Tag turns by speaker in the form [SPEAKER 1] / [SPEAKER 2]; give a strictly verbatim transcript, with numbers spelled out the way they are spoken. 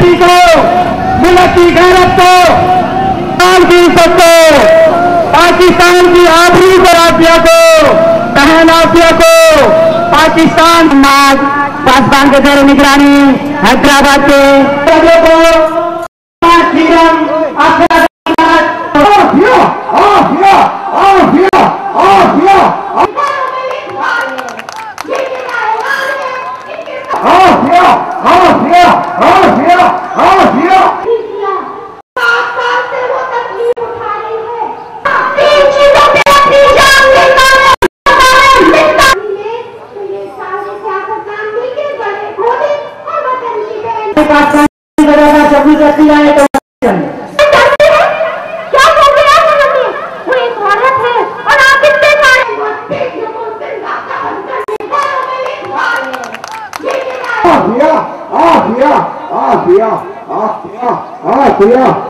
[SPEAKER 1] बेटी को, मुल्क की गैरत को, पाकिस्तान की इज्जत को, पाकिस्तान की आबरू को, आफिया को, बहन आफिया को, पाकिस्तान पाकिस्तान के जेर निगरानी हैदराबाद के लोगों को करती है तो क्या बोल रहे हैं? वो एक औरत है और आप इतने सारे आ गया आ गया आ गया आ गया आ गया